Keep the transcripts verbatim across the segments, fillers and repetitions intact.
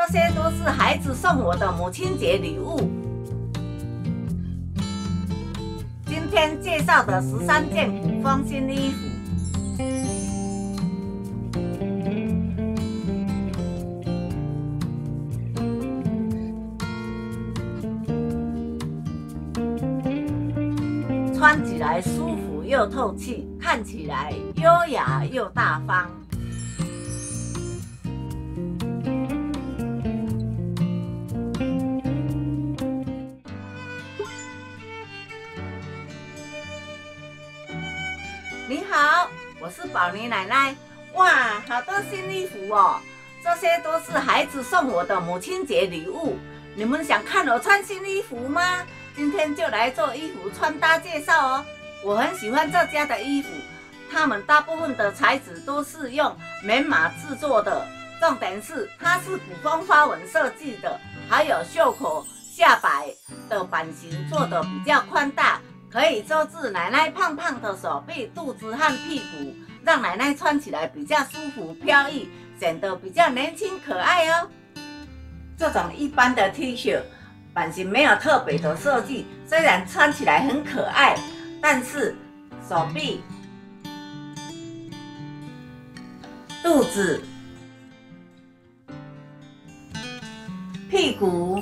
些都是孩子送我的母亲节礼物。今天介绍的十三件古风新衣服。 穿起来舒服又透气，看起来优雅又大方。你好，我是宝妮奶奶。哇，好多新衣服哦！这些都是孩子送我的母亲节礼物。你们想看我穿新衣服吗？ 今天就来做衣服穿搭介绍哦。我很喜欢这家的衣服，他们大部分的材质都是用棉麻制作的，重点是它是古风花纹设计的，还有袖口、下摆的版型做的比较宽大，可以遮住奶奶胖胖的手臂、肚子和屁股，让奶奶穿起来比较舒服飘逸，显得比较年轻可爱哦。这种一般的 T 恤。 版型没有特别的设计，虽然穿起来很可爱，但是手臂、肚子、屁股，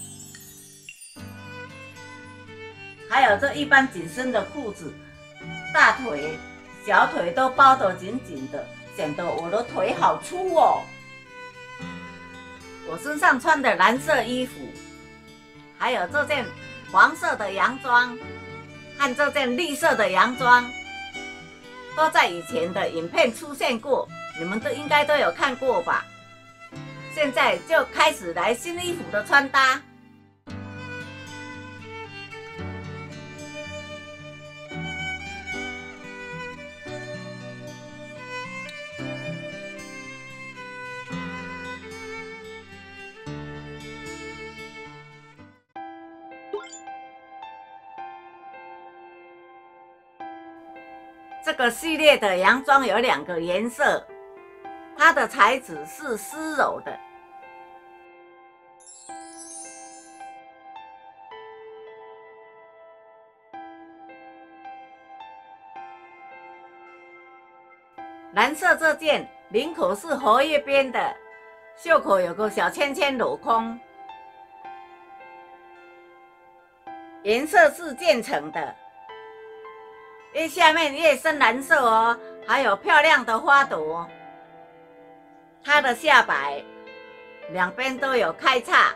还有这一般紧身的裤子，大腿、小腿都包得紧紧的，显得我的腿好粗哦。我身上穿的蓝色衣服。 还有这件黄色的洋装和这件绿色的洋装，都在以前的影片出现过，你们都应该都有看过吧？现在就开始来新衣服的穿搭。这个系列的洋装有两个颜色，它的材质是丝柔的。蓝色这件领口是荷叶边的，袖口有个小圈圈镂空，颜色是渐层的。 越下面越深蓝色哦，还有漂亮的花朵。它的下摆两边都有开叉，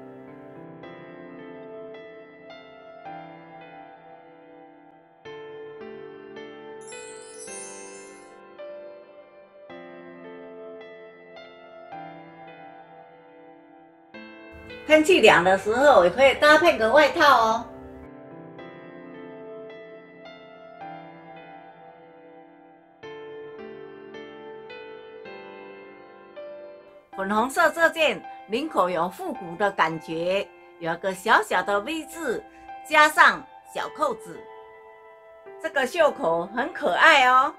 天气凉的时候也可以搭配个外套哦。 粉红色这件领口有复古的感觉，有个小小的 V 字，加上小扣子。这个袖口很可爱哦，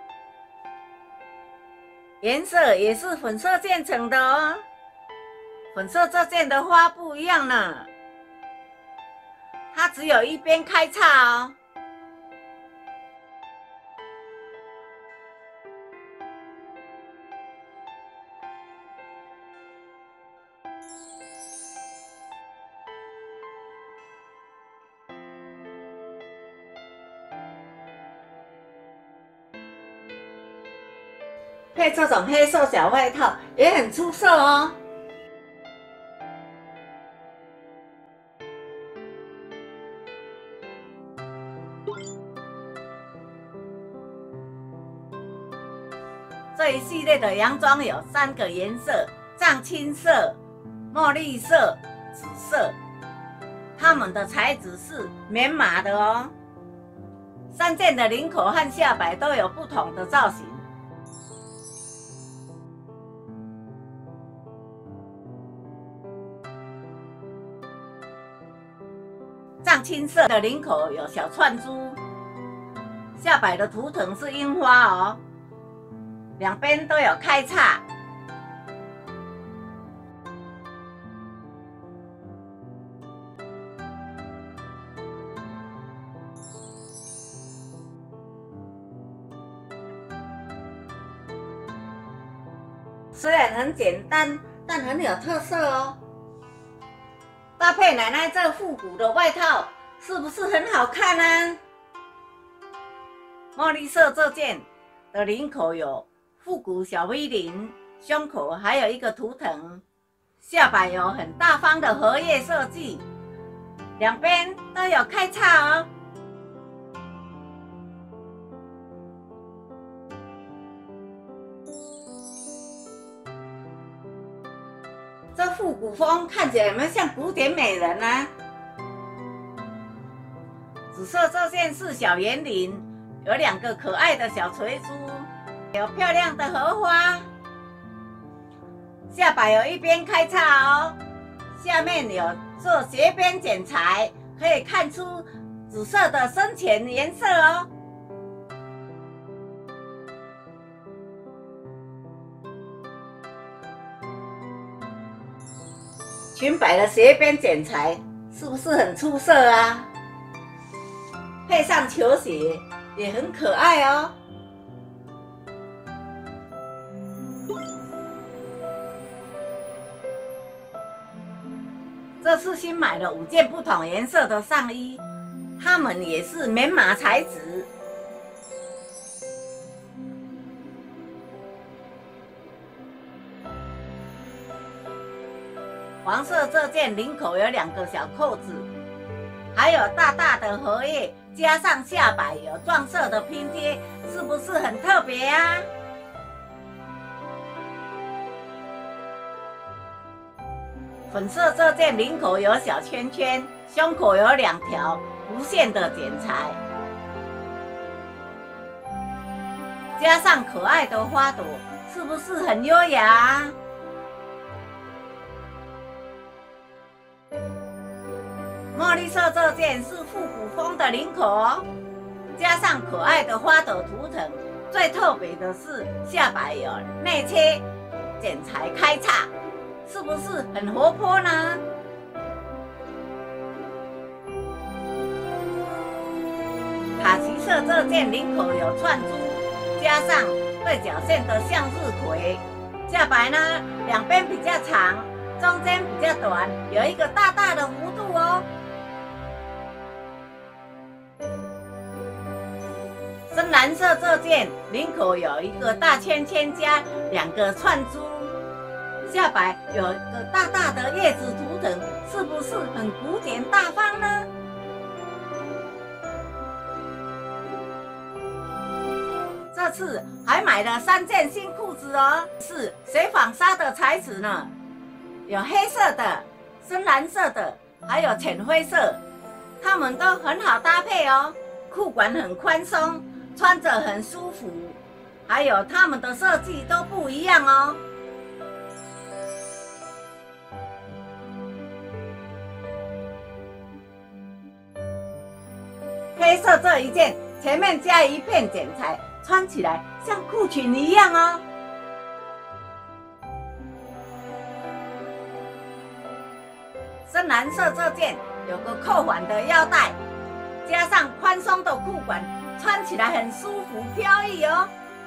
颜色也是粉色渐层的哦。粉色这件的花不一样呢，它只有一边开叉哦。 配这种黑色小外套也很出色哦。这一系列的洋装有三个颜色：藏青色、墨绿色、紫色。它们的材质是棉麻的哦。三件的领口和下摆都有不同的造型。 藏青色的领口有小串珠，下摆的图腾是樱花哦，两边都有开叉。 虽然很简单，但很有特色哦。搭配奶奶这复古的外套，是不是很好看呢？茉莉色这件的领口有复古小 V 领，胸口还有一个图腾，下摆有很大方的荷叶设计，两边都有开叉哦。这复古风看起来有没有像古典美人呢、啊？紫色这件是小圆领，有两个可爱的小垂珠，有漂亮的荷花，下摆有一边开叉哦，下面有做斜边剪裁，可以看出紫色的深浅颜色哦。裙摆的斜边剪裁是不是很出色啊？配上球鞋也很可爱哦。这次新买了五件不同颜色的上衣，它们也是棉麻材质。黄色这件领口有两个小扣子，还有大大的荷叶，加上下摆有撞色的拼贴，是不是很特别啊？粉色这件领口有小圈圈，胸口有两条弧线的剪裁，加上可爱的花朵，是不是很优雅啊？茉莉色这件是复古风的领口哦，加上可爱的花朵图腾，最特别的是下摆有内切剪裁开叉，是不是很活泼呢？卡其色这件领口有串珠，加上对角线的向日葵，下摆呢两边比较长，中间比较短，有一个大大的弧度哦。深蓝色这件领口有一个大圈圈加两个串珠，下摆有一个大大的叶子图腾，是不是很古典大方呢？这次还买了三件新裤子哦，是水纺纱的材质呢，有黑色的、深蓝色的，还有浅灰色，它们都很好搭配哦。裤管很宽松，穿着很舒服，还有它们的设计都不一样哦。黑色这一件前面加一片剪裁，穿起来像裤裙一样哦。深蓝色这件有个扣环的腰带，加上宽松的裤管，穿起来很舒服飘逸哦。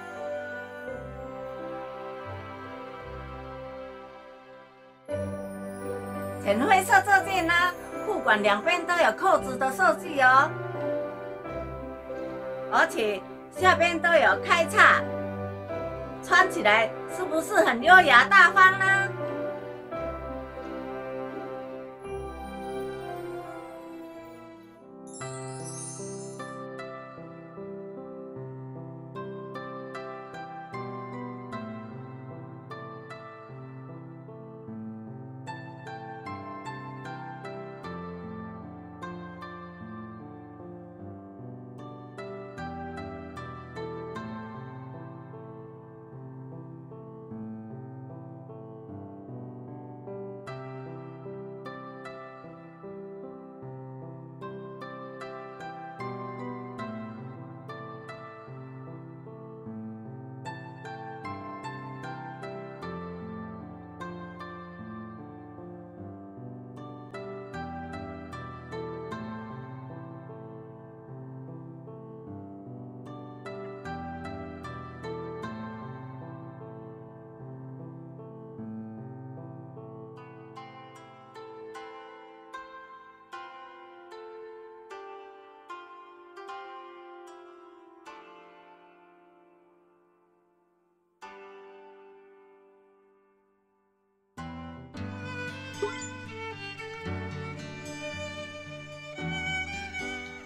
浅灰色这件呢，裤管两边都有扣子的设计哦，而且下边都有开叉，穿起来是不是很优雅大方呢？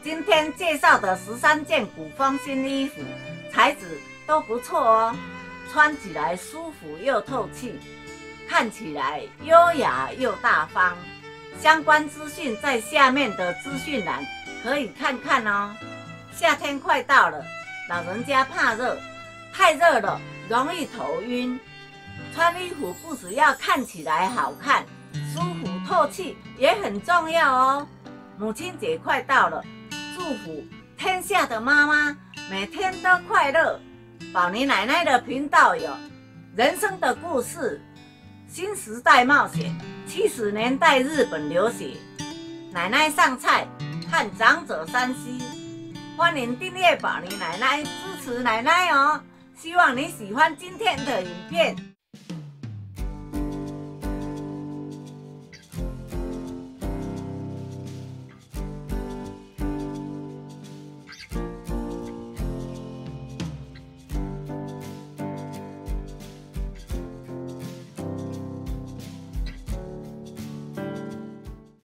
今天介绍的十三件古风新衣服，材质都不错哦，穿起来舒服又透气，看起来优雅又大方。相关资讯在下面的资讯栏可以看看哦。夏天快到了，老人家怕热，太热了容易头晕。穿衣服不只要看起来好看，舒服透气也很重要哦。母亲节快到了，祝福天下的妈妈每天都快乐。宝妮奶奶的频道有人生的故事、新时代冒险、七十年代日本流血、奶奶上菜和长者山西。欢迎订阅宝妮奶奶，支持奶奶哦。希望你喜欢今天的影片。